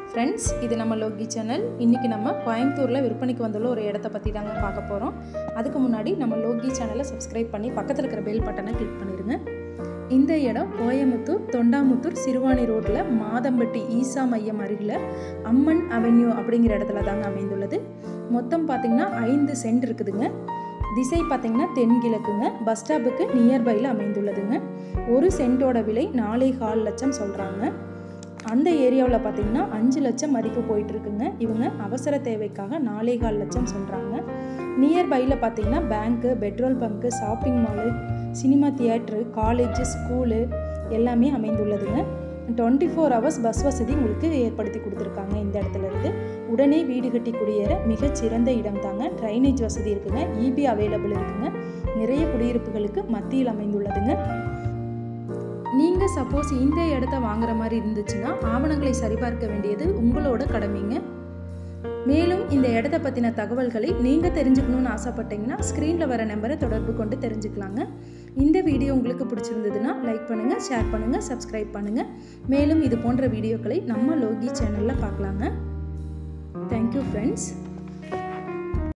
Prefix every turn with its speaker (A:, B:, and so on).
A: Friends இது நம்ம Loki channel. இன்னைக்கு நம்ம கோயம்புத்தூர்ல விற்பனைக்கு வந்துள்ள ஒரு இடத்தை பத்தி தாங்க பார்க்க போறோம். அதுக்கு முன்னாடி நம்ம லோகி சேனலை சப்ஸ்கிரைப் பண்ணி பக்கத்துல இருக்கிற பெல் பட்டனை கிளிக் பண்ணிருங்க. இந்த இடம் கோயம்புத்தூர் தொண்டாமுத்தூர் சிறுவாணி ரோட்ல மாதம்பட்டி ஈசா மையம் அருகில அம்மன் அவென்யூ அப்படிங்கிற இடத்துல தாங்க அமைந்துள்ளது. மொத்தம் பாத்தீங்கன்னா 5 சென்ட் இருக்குதுங்க. திசை பாத்தீங்கன்னா தென்கிழக்குங்க. பஸ் ஸ்டாப்புக்கு நியர்பைல அமைந்துள்ளதுங்க. ஒரு சென்ட்டோட விலை 4.25 லட்சம் சொல்றாங்க. அந்த ஏரியாவில் பார்த்தீங்கன்னா 5 லட்சம் மதிப்பு போயிட்டு இருக்குங்க. இவங்க அவசர தேவைக்காக 4.25 லட்சம் சொல்கிறாங்க. நியர்பையில் பார்த்தீங்கன்னா bank, petrol bunk, shopping mall, cinema theatre, college, school எல்லாமே அமைந்துள்ளதுங்க. 24 hours பஸ் வசதி உங்களுக்கு ஏற்படுத்தி கொடுத்துருக்காங்க. இந்த இடத்துல இருந்து உடனே வீடு கட்டி குடியேற மிகச்சிறந்த இடம் தாங்க. ட்ரைனேஜ் வசதி இருக்குங்க. இபி அவைலபிள் இருக்குங்க. நிறைய குடியிருப்புகளுக்கு மத்தியில் அமைந்துள்ளதுங்க. நீங்கள் சப்போஸ் இந்த இடத்த வாங்குற மாதிரி இருந்துச்சுன்னா ஆவணங்களை சரிபார்க்க வேண்டியது உங்களோட கடமைங்க. மேலும் இந்த இடத்த பற்றின தகவல்களை நீங்கள் தெரிஞ்சுக்கணும்னு ஆசைப்பட்டீங்கன்னா ஸ்க்ரீனில் வர நம்பரை தொடர்பு கொண்டு தெரிஞ்சுக்கலாங்க. இந்த வீடியோ உங்களுக்கு பிடிச்சிருந்ததுன்னா லைக் பண்ணுங்கள், ஷேர் பண்ணுங்கள், சப்ஸ்கிரைப் பண்ணுங்கள். மேலும் இது போன்ற வீடியோக்களை நம்ம லோகி சேனலில் பார்க்கலாங்க. Thank you friends.